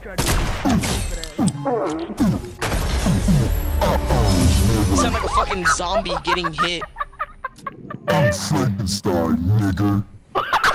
tried to Sound like a fucking zombie getting hit. I'm Frankenstein, nigger.